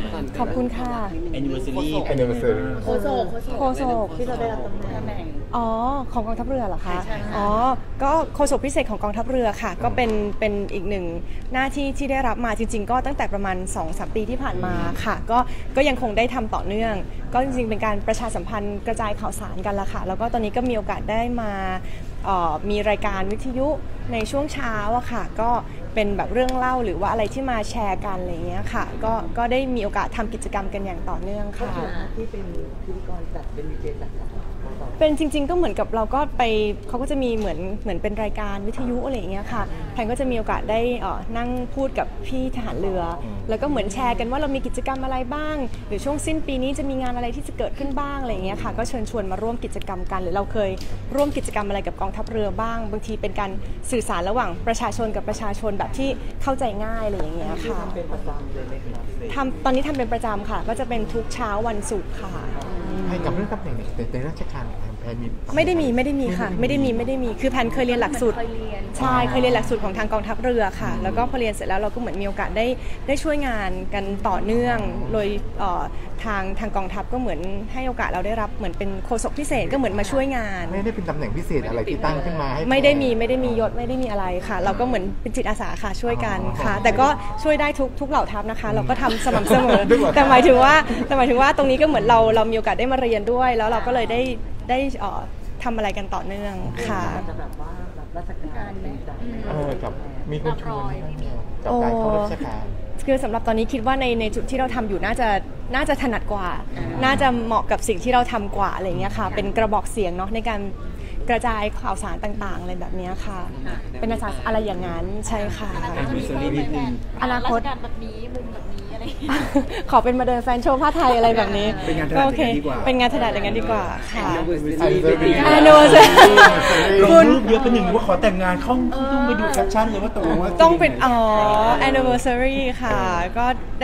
ขอบคุณค่ะ anniversary โคโซกที่เราได้รับตำแหน่งอ๋อของกองทัพเรือเหรอคะอ๋อก็โฆษกพิเศษของกองทัพเรือค่ะก็เป็นอีกหนึ่งหน้าที่ที่ได้รับมาจริงๆก็ตั้งแต่ประมาณ 2-3 ปีที่ผ่านมาค่ะก็ยังคงได้ทำต่อเนื่องก็จริงๆเป็นการประชาสัมพันธ์กระจายข่าวสารกันละค่ะแล้วก็ตอนนี้ก็มีโอกาสได้มามีรายการวิทยุในช่วงเช้าอะค่ะก็เป็นแบบเรื่องเล่าหรือว่าอะไรที่มาแชร์กันอะไรเงี้ยค่ะก็ได้มีโอกาสทำกิจกรรมกันอย่างต่อเนื่องค่ะที่เป็นพิธีกรจัดเป็นวีเจจัดเป็นจริงๆก็เหมือนกับเราก็ไปเขาก็จะมีเหมือนเป็นรายการวิทยุอะไรอย่างเงี้ยค่ะแพนก็จะมีโอกาสได้นั่งพูดกับพี่ทหารเรือแล้วก็เหมือนแชร์กันว่าเรามีกิจกรรมอะไรบ้างหรือช่วงสิ้นปีนี้จะมีงานอะไรที่จะเกิดขึ้นบ้างอะไรอย่างเงี้ยค่ะก็เชิญชวนมาร่วมกิจกรรมกันหรือเราเคยร่วมกิจกรรมอะไรกับกองทัพเรือบ้างบางทีเป็นการสื่อสารระหว่างประชาชนกับประชาชนแบบที่เข้าใจง่ายอะไรอย่างเงี้ยค่ะเป็นประจำเลยไหมครับตอนนี้ทำเป็นประจำค่ะก็จะเป็นทุกเช้าวันศุกร์ค่ะให้กับเรื่องตำแหน่งในราชการแพนมีไม่ได้มีค่ะไม่ได้มีคือแพนเคยเรียนหลักสูตรใช่เคยเรียนหลักสูตรของทางกองทัพเรือค่ะแล้วก็พอเรียนเสร็จแล้วเราก็เหมือนมีโอกาสได้ช่วยงานกันต่อเนื่องโดยทางกองทัพก็เหมือนให้โอกาสเราได้รับเหมือนเป็นโฆษกพิเศษก็เหมือนมาช่วยงานไม่ได้เป็นตำแหน่งพิเศษอะไรที่ตั้งขึ้นมาให้ไม่ได้มียศไม่ได้มีอะไรค่ะเราก็เหมือนเป็นจิตอาสาค่ะช่วยกันค่ะแต่ก็ช่วยได้ทุกเหล่าทัพนะคะเราก็ทำสม่ำเสมอแต่หมายถึงว่าตรงนี้ก็เหมือนเรามีโอกาสได้มาเรียนด้วยแล้วเราก็เลยได้ทำอะไรกันต่อเนื่องค่ะจะแบบว่าราชการไหมกับมีคนชวนกับการเข้าราชการคือสำหรับตอนนี้คิดว่าในจุดที่เราทำอยู่น่าจะถนัดกว่าน่าจะเหมาะกับสิ่งที่เราทำกว่าอะไรเงี้ยค่ะเป็นกระบอกเสียงเนาะในการกระจายข่าวสารต่างๆอะไรแบบนี้ค่ะเป็นอาสาอะไรอย่างนั้นใช่ค่ะอนาคตแบบนี้มุมแบบนี้อะไรขอเป็นมาเดินแฟนโชว์ผ้าไทยอะไรแบบนี้ก็โอเคเป็นงานถนัดอย่างนั้นดีกว่าค่ะคุณรูปเยอะเป็นหนึ่งว่าขอแต่งงานต้องไปดูแคปชั่นเลยว่าตรงว่าต้องเป็นanniversary ค่ะก็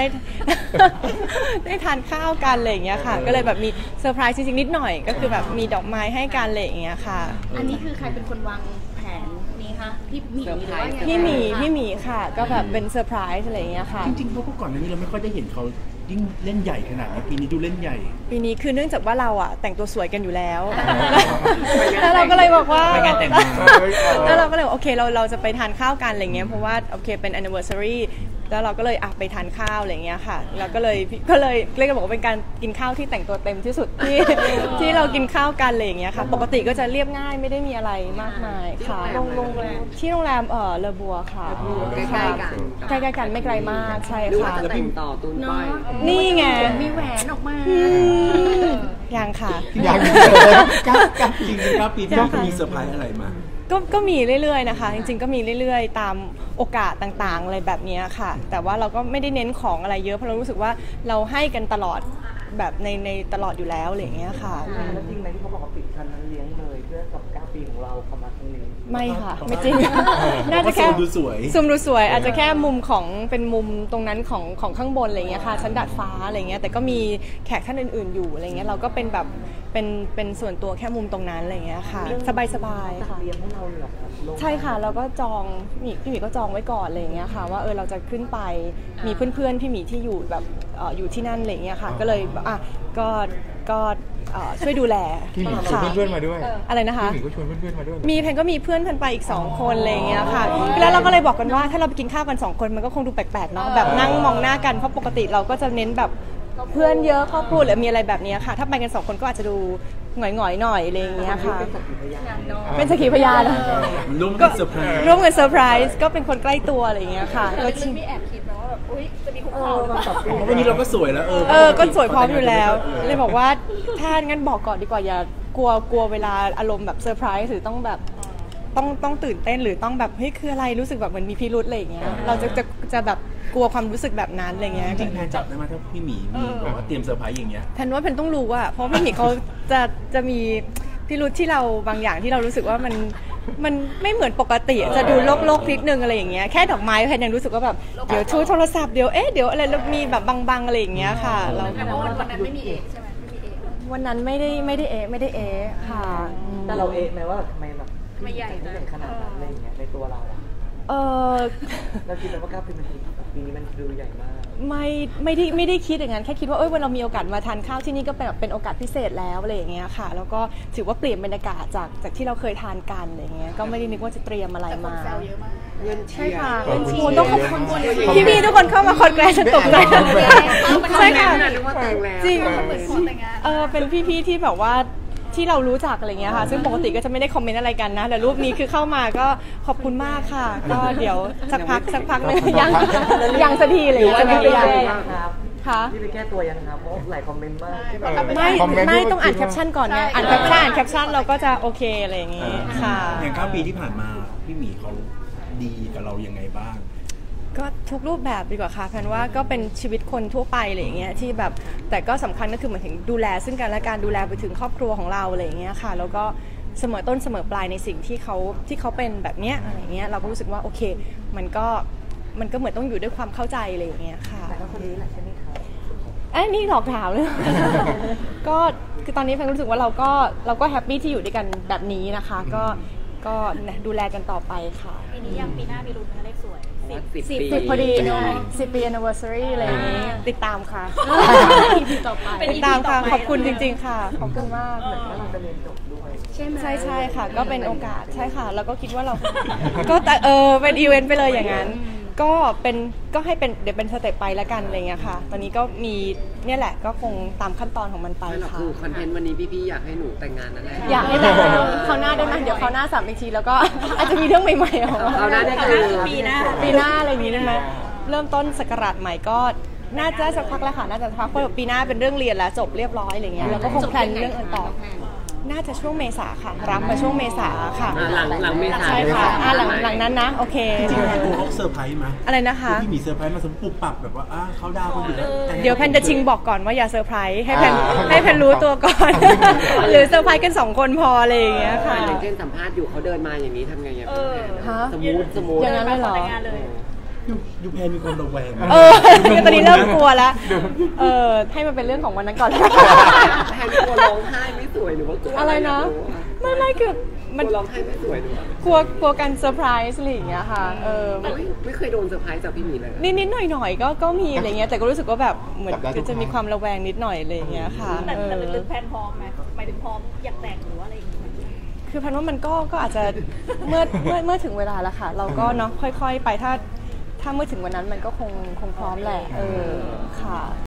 ได้ทานข้าวกันอะไรอย่างเงี้ยค่ะก็เลยแบบมีเซอร์ไพรส์จริงๆนิดหน่อยก็คือแบบมีดอกไม้ให้กันอะไรอย่างเงี้ยค่ะอันนี้คือใครเป็นคนวางแผนนี้คะพี่หมีหรือว่าพี่หมีค่ะก็แบบเป็นเซอร์ไพรส์อะไรอย่างเงี้ยค่ะจริงๆเพราะก่อนหน้านี้เราไม่ค่อยได้เห็นเขายิ่งเล่นใหญ่ขนาดนี้ปีนี้ดูเล่นใหญ่ปีนี้คือเนื่องจากว่าเราอะแต่งตัวสวยกันอยู่แล้วแล้วเราก็เลยบอกว่าแล้วเราก็เลยโอเคเราจะไปทานข้าวกันอะไรเงี้ยเพราะว่าโอเคเป็น anniversary แล้วเราก็เลยไปทานข้าวอะไรเงี้ยค่ะแล้วก็เลยเรียกกันบอกว่าเป็นการกินข้าวที่แต่งตัวเต็มที่สุดที่เรากินข้าวกันอะไรอย่างเงี้ยค่ะปกติก็จะเรียบง่ายไม่ได้มีอะไรมากมายค่ะที่โรงแรมเลอบัวค่ะใกล้กันไม่ไกลมากใช่ค่ะแล้วพิมพ์ต่อตูนไปนี่ไงมีแหวนออกมายังค่ะยังจริงๆครับปีนี้มีเซอร์ไพรส์อะไรมาก็มีเรื่อยๆนะคะจริงๆก็มีเรื่อยๆตามโอกาสต่างๆอะไรแบบนี้ค่ะแต่ว่าเราก็ไม่ได้เน้นของอะไรเยอะเพราะเรารู้สึกว่าเราให้กันตลอดแบบในตลอดอยู่แล้วอะไรอย่างเงี้ยค่ะแล้วจริงไหมที่เขาบอกว่าปิดคันนั้นเลี้ยงเลยเพื่อกับ9 ปีของเราเข้ามาตรงนี้ไม่ค่ะไม่จริงน่าจะแค่ซูมดูสวยอาจจะแค่มุมของเป็นมุมตรงนั้นของข้างบนอะไรเงี้ยค่ะชั้นดาดฟ้าอะไรเงี้ยแต่ก็มีแขกท่านอื่นๆอยู่อะไรเงี้ยเราก็เป็นแบบเป็นส่วนตัวแค่มุมตรงนั้นอะไรเงี้ยค่ะสบายๆค่ะเลี้ยงให้เราเหรอใช่ค่ะเราก็จองพี่หมีก็จองไว้ก่อนอะไรเงี้ยค่ะว่าเราจะขึ้นไปมีเพื่อนๆพี่หมีที่อยู่แบบอยู่ที่นั่นอะไรเงี้ยค่ะก็เลยก็ช่วยดูแลพี่หมีชวนเพื่อนมาด้วยอะไรนะคะพี่หมีก็ชวนเพื่อนมาด้วยมีแพนก็มีเพื่อนไปอีก2 คนอะไรเงี้ยค่ะแล้วเราก็เลยบอกกันว่าถ้าเราไปกินข้าวกัน2 คนมันก็คงดูแปลกๆเนาะแบบนั่งมองหน้ากันเพราะปกติเราก็จะเน้นแบบเพื่อนเยอะครอบครัวหรือมีอะไรแบบนี้ค่ะถ้าไปกัน2 คนก็อาจจะดูหงอยๆหน่อยอะไรอย่างเงี้ยค่ะเป็นสักขีพยานร่วมกันเซอร์ไพรส์ก็เป็นคนใกล้ตัวอะไรอย่างเงี้ยค่ะก็ชิมไม่แอบคิดนะว่าแบบอุ๊ยจะมีคุกเข่าวันนี้เราก็สวยแล้วก็สวยพร้อมอยู่แล้วเลยบอกว่าถ้างั้นบอกก่อนดีกว่าอย่ากลัวเวลาอารมณ์แบบเซอร์ไพรส์หรือต้องแบบต้องตื่นเต้นหรือต้องแบบเฮ้ยคืออะไรรู้สึกแบบเหมือนมีพิรุธอะไรอย่างเงี้ยเราจะแบบกลัวความรู้สึกแบบนั้นอะไรเงี้ยจริงแพนจับได้ไหมถ้าพี่หมีบอกว่าเตรียมเซอร์ไพรส์อย่างเงี้ยแพนว่าแพนต้องรู้อะเพราะพี่หมีเขาจะมีพิรุธที่เราบางอย่างที่เรารู้สึกว่ามันไม่เหมือนปกติจะดูโลกนิดนึงอะไรอย่างเงี้ยแค่ดอกไม้แพนยังรู้สึกว่าแบบเดี๋ยวชูโทรศัพท์เดี๋ยวอะไรแล้วมีแบบบังอะไรอย่างเงี้ยค่ะเราวันนั้นไม่มีเอกใช่ไหมไม่มีเอกวันนั้นไม่ได้เอค่ะแต่เราเอกไหมว่าทำไมแบบไม่ใหญ่ขนาดนั้นอะไรอย่างเงี้ยในตัวเราเราคิดว่า9 ปีมันปีนี้มันดูใหญ่มากไม่ได้คิดอย่างนั้นแค่คิดว่าวันเรามีโอกาสมาทานข้าวที่นี่ก็เป็นแบบเป็นโอกาสพิเศษแล้วอะไรอย่างเงี้ยค่ะแล้วก็ถือว่าเปลี่ยนบรรยากาศจากที่เราเคยทานกันอะไรอย่างเงี้ยก็ไม่ได้นึกว่าจะเตรียมอะไรมาแซวเยอะมากเงินเชีใช่ยร์ค่ะเป็นชีต้องขอบคุณพี่ๆทุกคนเข้ามาคอนแกรสตกใจใช่ค่ะนึกว่าแต่งแล้วจริงเหมือนขอแต่งงานเป็นพี่ๆที่แบบว่าที่เรารู้จักอะไรเงี้ยค่ะซึ่งปกติก็จะไม่ได้คอมเมนต์อะไรกันนะแต่รูปนี้คือเข้ามาก็ขอบคุณมากค่ะก็เดี๋ยวสักพักนึงยังสักทีเลยจะไม่ไปยังครับค่ะพี่ไปแก้ตัวยังครับเพราะหลายคอมเมนต์มากที่แบบไม่ต้องอ่านแคปชั่นก่อนไงอ่านแคปชั่นเราก็จะโอเคอะไรอย่างงี้ค่ะอย่าง9 ปีที่ผ่านมาพี่หมีเขาดีกับเรายังไงบ้างก็ทุกรูปแบบดีกว่าค่ะแพนว่าก็เป็นชีวิตคนทั่วไปอะไรอย่างเงี้ยที่แบบแต่ก็สำคัญก็คือเหมือนถึงดูแลซึ่งกันและการดูแลไปถึงครอบครัวของเราอะไรอย่างเงี้ยค่ะแล้วก็เสมอต้นเสมอปลายในสิ่งที่เขาเป็นแบบเนี้ยอะไรเงี้ยเราก็รู้สึกว่าโอเคมันก็เหมือนต้องอยู่ด้วยความเข้าใจอะไรอย่างเงี้ยค่ะแต่ก็คนนี้แหละใช่ไหมครับนี่หลอกถามเลย ก็คือตอนนี้แพนรู้สึกว่าเราก็แฮปปี้ที่อยู่ด้วยกันแบบนี้นะคะก็ดูแลกันต่อไปค่ะปีนี้ยังปีหน้ามีลุ้นเลขสวย 10 ปี 10 พอดีเนาะ10 ปี anniversary อะไรอย่างนี้ติดตามค่ะ EP ต่อไปติดตามค่ะขอบคุณจริงๆค่ะขอบคุณมากแล้วเราจะเรียนจบด้วยใช่ไหมใช่ค่ะ ก็เป็นโอกาสใช่ค่ะ แล้วก็คิดว่าเรา ก็แต่เป็นอีเวนต์ไปเลยอย่างนั้น ก็ให้เป็นเดี๋ยวเป็นสเต็ปไปแล้วกันอะไรเงี้ยค่ะ ตอนนี้ก็มีเนี่ยแหละก็คงตามขั้นตอนของมันไปไม่หรอกค่ะคือคอนเทนต์วันนี้พี่ๆอยากให้หนูแต่งงานนั่นแหละอยากให้แต่งแล้วคราวหน้าได้ไหมเดี๋ยวคราวหน้า3อีกทีแล้วก็ อาจจะมีเรื่องใหม่ๆออกมาคราวหน้าได้คือปีหน้าปีหน้าอะไรอย่างนี้ได้ไหมเริ่มต้นศักราชใหม่ก็น่าจะสักพักแล้วค่ะน่าจะสักพักเพราะปีหน้าเป็นเรื่องเรียนแล้วจบเรียบร้อยอะไรเงี้ยแล้วก็คงแพลนเรื่องอื่นต่อน่าจะช่วงเมษาค่ะรับมาช่วงเมษาค่ะหลังเมษาใช่ค่ะหลังนั้นนะโอเคจริงๆตัวเขาเซอร์ไพรส์ไหมอะไรนะคะพี่หมีเซอร์ไพรส์มาสมปุบปับแบบว่าเขาดาวคนอยู่แล้วแต่งงาเดี๋ยวแพนจะชิงบอกก่อนว่าอย่าเซอร์ไพรส์ให้แพนรู้ตัวก่อน หรือเซอร์ไพรส์กัน2คนพออะไรอย่างเงี้ยค่ะอย่างเช่นสัมภาษณ์อยู่เขาเดินมาอย่างนี้ทำไงอย่างฮะสมูทอย่างนั้นเลยเหรอแต่งงานเลยดูแพนมีความระแวงตอนนี้เริ่มกลัวแล้วให้มันเป็นเรื่องของวันนั้นก่อนแทนกลัวร้องไห้ไม่สวยหรือว่ากลัวอะไรนะ ไม่คือกมันลัวร้องไห้ไม่สวยหรือว่ากลัวกันเซอร์ไพรส์อะไรอย่างเงี้ยค่ะไม่เคยโดนเซอร์ไพรส์จากพี่หมีเลยนิดหน่อยก็มีอะไรเงี้ยแต่ก็รู้สึกว่าแบบเหมือนก็จะมีความระแวงนิดหน่อยอะไรอย่างเงี้ยค่ะแต่ลึกๆแพนพร้อมไหมหมายถึงพร้อมอยากแต่งหรือว่าอะไรอย่างเงี้ยคือพันว่ามันก็อาจจะเมื่อถึงเวลาแล้วค่ะ เราก็เนาะค่อยๆไปถ้าเมื่อถึงวันนั้นมันก็คงพร้อมแหละค่ะ